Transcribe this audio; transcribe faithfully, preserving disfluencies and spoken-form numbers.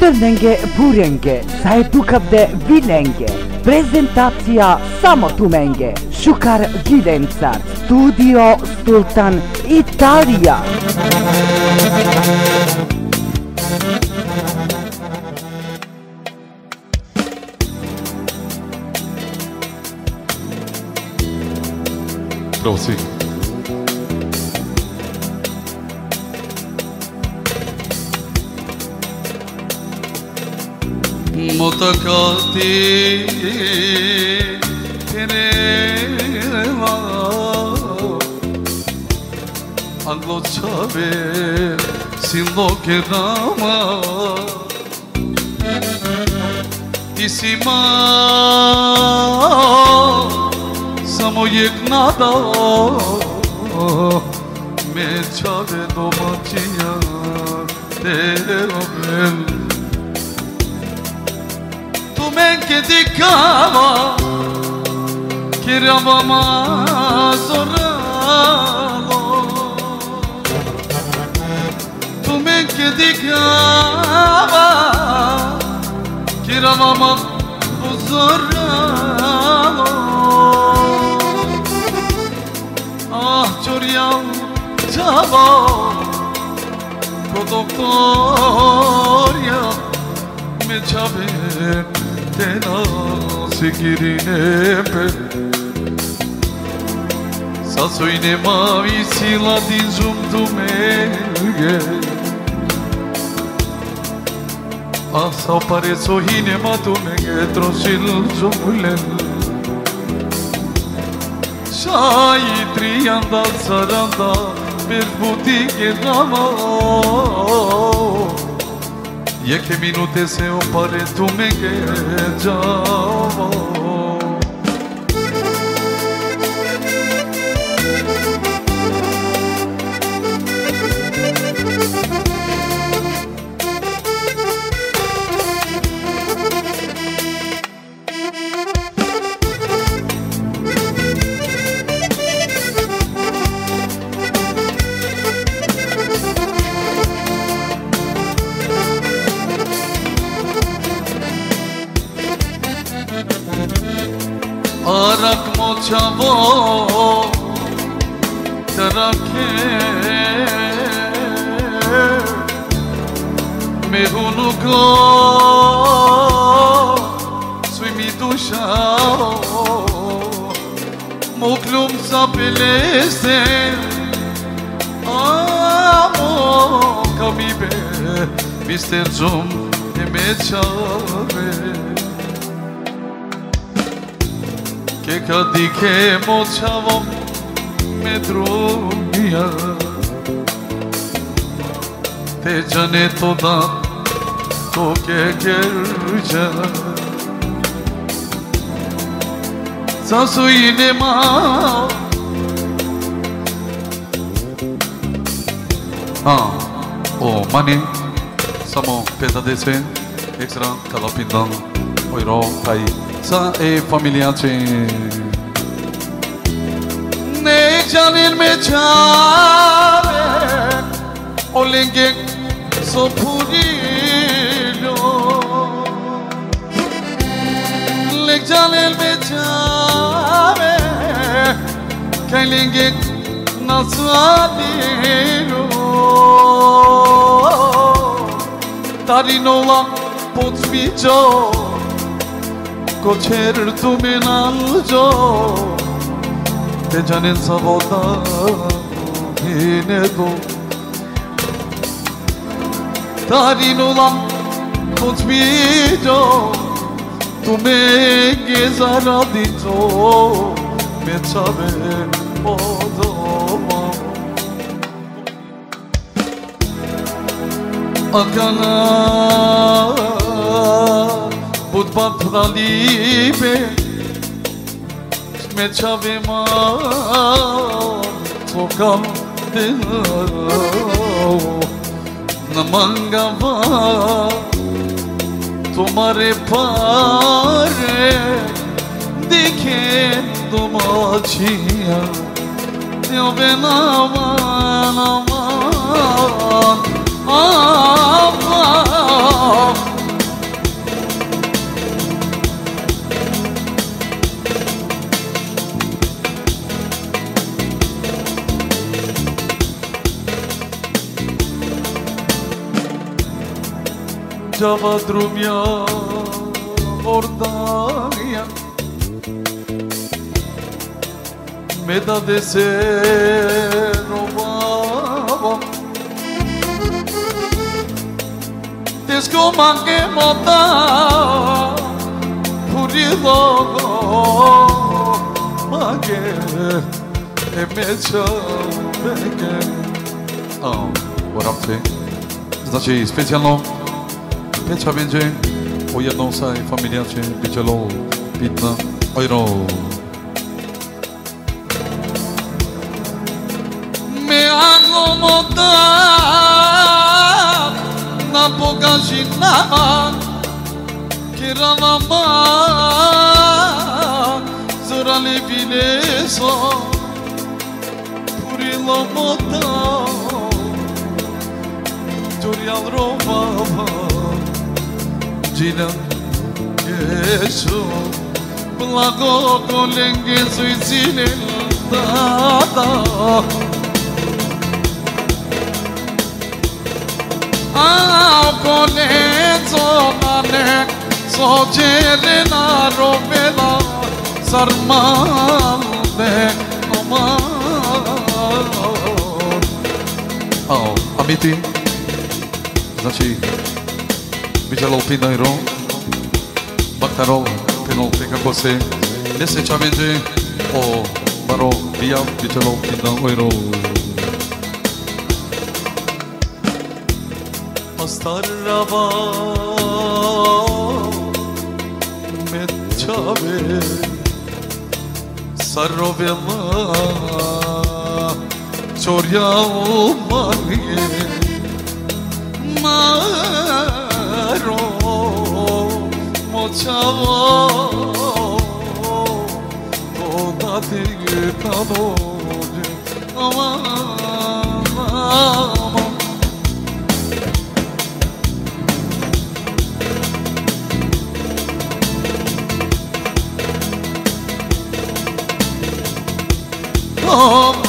Crnenge, Burenge, Sajtukavde, Vilenge. Prezentacija samo Tumenge. Šukar Gilencar, Studio Sultan, Italija. Prosi. Mutakati tereva Anglo chave sindo ke rama Tisima samo yek nada me chave domachiya tevel Men che dicava che eravamo sorralo Tu men che dicava che eravamo sorralo Ah, cioriam ciao Con doctoria me ciave Tena sikirine pe Sasojne mavi sila din zumtu mege Asa pare sohine matu mege trosil zumulen Şai triyanda saranda bir butike rama Ye che minute se o pare tu me che giavo Arak moçavo terake mehunuko suimi dusha moklum sapelese amo kamibe mister zum emechave Che cadi che moçavo me drumia Te jane toda to che gerja Sasuine ma Ah, oh mani Samo peta dese Extra kalapindan Oiro pai Sa e familiace Ne janil me chave Olenge so purilo Le janil me chave Kailenge nasvalilo Tarinola potsmicho Kocher tu minaljo Te janin sabota Hinedo Tarinulam Kutmijo Tu me gezaradito Me çave odoma Akana Budba pralibe Me çave ma Tokam de Namangava Tomare pare Dike domaçiya Yo ben aman aman Aman Gjava drumja ordaja Me da dhe se robava Te shko mange mota Puri dhogo Mange E me qaveke Oh, what up ty? Znači, specijalno Peća będzie o jedną saj familijacie Bićelo pitna Ojro Me hago montar Na pokažinama Kiranama Zorali bileso Purilo montar Turjal robava Gjina Jeshu Blago kolenge suicine Tata Ao kolenzo nane So jelena robela Sarmal de Aman Oh, amiti Znači, Bićelo pinajro Baktaro, penol nekako se Ne seća będzie O baro bija Bićelo pinajro Astarrava Metçave Sarrovela Çorya umaniye Maro Moçava Toda tigitado Aman Aman Oh